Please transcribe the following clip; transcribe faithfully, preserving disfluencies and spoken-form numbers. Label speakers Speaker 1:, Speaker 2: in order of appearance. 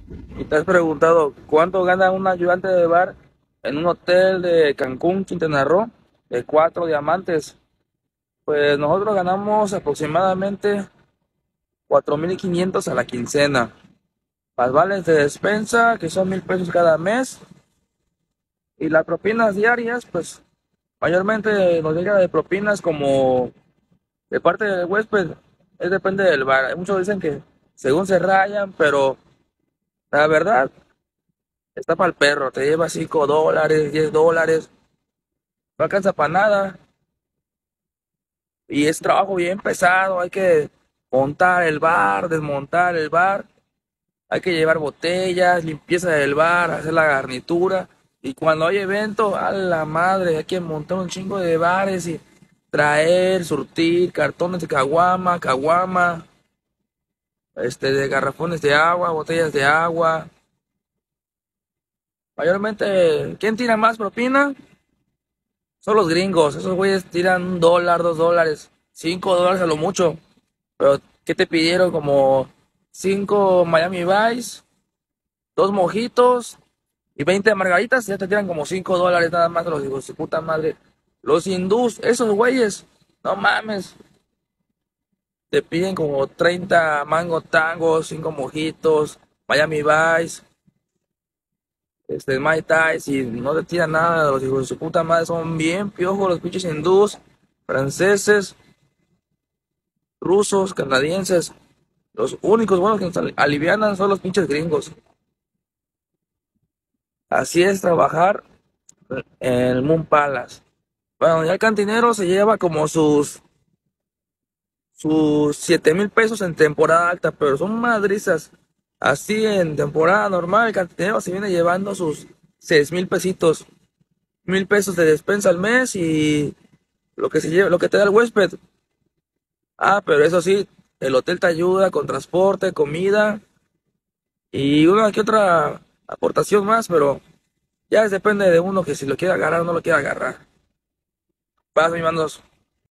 Speaker 1: ¿Y te has preguntado cuánto gana un ayudante de bar en un hotel de Cancún, Quintana Roo, de cuatro diamantes? Pues nosotros ganamos aproximadamente cuatro mil quinientos a la quincena. Más vales de despensa, que son mil pesos cada mes. Y las propinas diarias, pues mayormente nos llega de propinas como de parte del huésped. Es depende del bar. Muchos dicen que según se rayan, pero la verdad está para el perro. Te lleva cinco dólares, diez dólares. No alcanza para nada. Y es trabajo bien pesado. Hay que montar el bar, desmontar el bar. Hay que llevar botellas, limpieza del bar, hacer la garnitura. Y cuando hay evento, a la madre, hay que montar un chingo de bares y traer, surtir cartones de caguama, caguama, este, de garrafones de agua, botellas de agua. Mayormente, ¿quién tira más propina? Son los gringos. Esos güeyes tiran un dólar, dos dólares, cinco dólares a lo mucho. Pero, ¿qué te pidieron? Como cinco Miami Vice, dos mojitos y veinte margaritas, ya te tiran como cinco dólares nada más, los hijos de su puta madre. Los hindús, esos güeyes, no mames, te piden como treinta mango tangos, cinco mojitos, Miami Vice, este, Mai Tais, y no te tiran nada, los hijos de su puta madre son bien piojos, los pinches hindús, franceses, rusos, canadienses. Los únicos buenos que nos alivianan son los pinches gringos. Así es trabajar en el Moon Palace. Bueno, ya el cantinero se lleva como sus, sus siete mil pesos en temporada alta, pero son madrizas. Así en temporada normal, el cantinero se viene llevando sus seis mil pesitos, mil pesos de despensa al mes y lo que se lleva, lo que te da el huésped. Ah, pero eso sí, el hotel te ayuda con transporte, comida y una que otra aportación más, pero ya depende de uno que si lo quiere agarrar o no lo quiere agarrar. Vas, mi mandos.